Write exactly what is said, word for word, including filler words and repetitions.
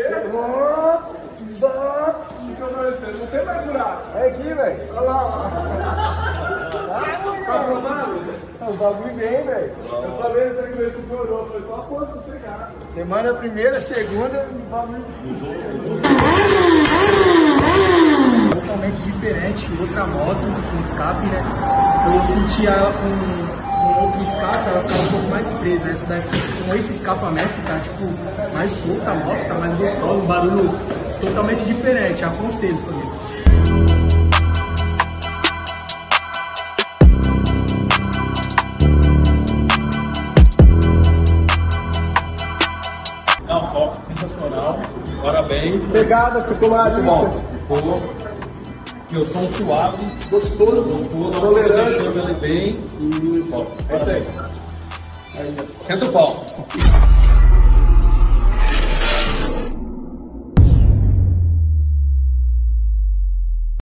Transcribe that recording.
Não tem mais buraco. É aqui, velho. Olha lá, ó. Tá aprovado? O bagulho vem, velho. Eu falei até que ele piorou. Foi só a força sossegada. Semana primeira, segunda, o bagulho. Totalmente diferente, outra moto, com escape, né? Eu sentia ela com um outro escape, ela ficava um pouco mais presa, né? Essa daqui, com esse escapamento, tá tipo mais solta a moto, tá mais gostosa, um barulho totalmente diferente, aconselho também. Não, top, sensacional, parabéns. Pegada, ficou mais Bom, ficou. Meu som suave, gostoso, gostoso, tolerante. Chama ele bem e top. É isso aí. Senta o pau.